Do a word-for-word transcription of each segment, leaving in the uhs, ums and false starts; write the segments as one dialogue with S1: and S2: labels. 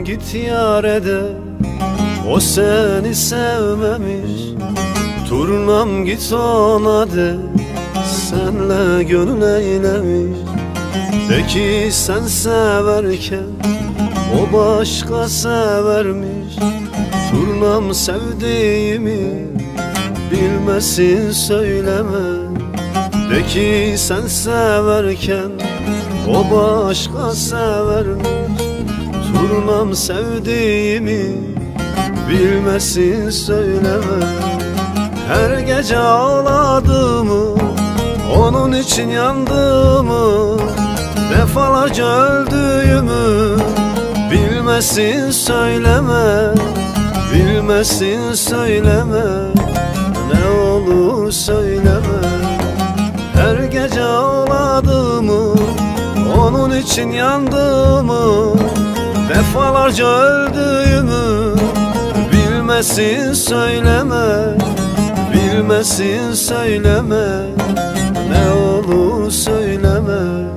S1: git yâre de, o seni sevmemiş. Turnam git ona de, senle gönül eylemiş. De ki sen severken o başka severmiş. Turnam sevdiğimi bilmesin söyleme. De ki sen severken o başka severmiş. Turnam sevdiğimi bilmesin söyleme. Her gece ağladığımı, onun için yandığımı, defalarca öldüğümü bilmesin söyleme. Bilmesin söyleme, ne olur söyleme. Her gece ağladığımı, onun için yandığımı, defalarca öldüğümü bilmesin söyleme. Bilmesin söyleme, ne olur söyleme.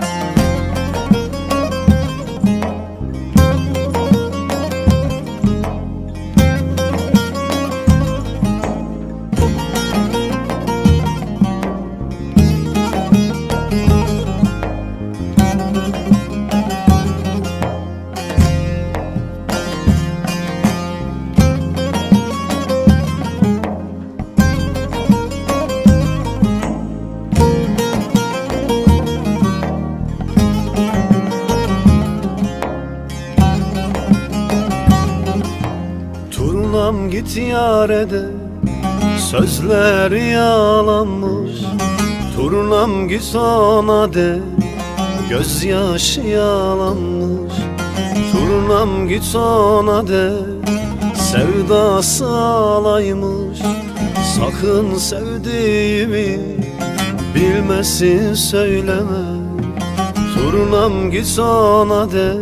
S1: Turnam git yâre de, sözler yalanmış. Turnam git ona de, gözyaşı yalanmış. Turnam git ona de, sevdası alaymış. Sakın sevdiğimi bilmesin söyleme. Turnam git ona de,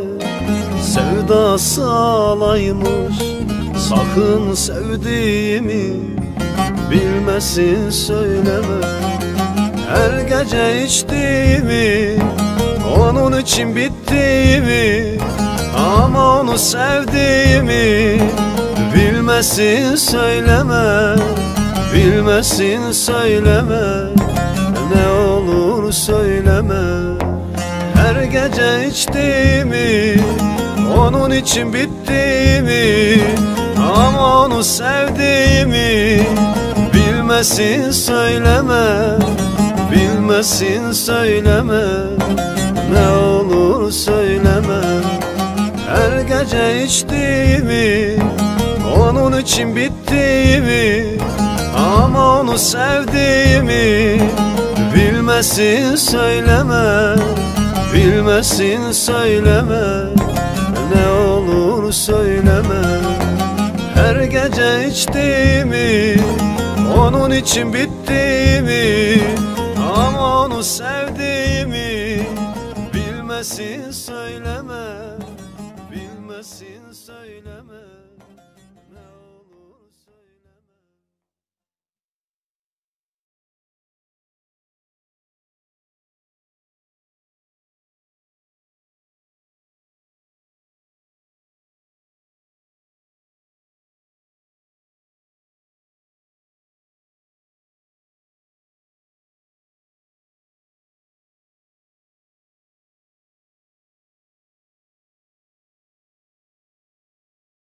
S1: sevdası alaymış. Sakın sevdiğimi bilmesin söyleme. Her gece içtiğimi, onun için bittiğimi, ama onu sevdiğimi bilmesin söyleme. Bilmesin söyleme, ne olur söyleme. Her gece içtiğimi, onun için bittiğimi, ama onu sevdiğimi bilmesin söyleme. Bilmesin söyleme, ne olur söyleme. Her gece içtiğimi, onun için bittiğimi, ama onu sevdiğimi bilmesin söyleme. Bilmesin söyleme, ne olur söyleme. Her gece içtiğimi, onun için bittiğimi, ama onu sevdiğimi bilmesin söyleme. Bilmesin söyleme.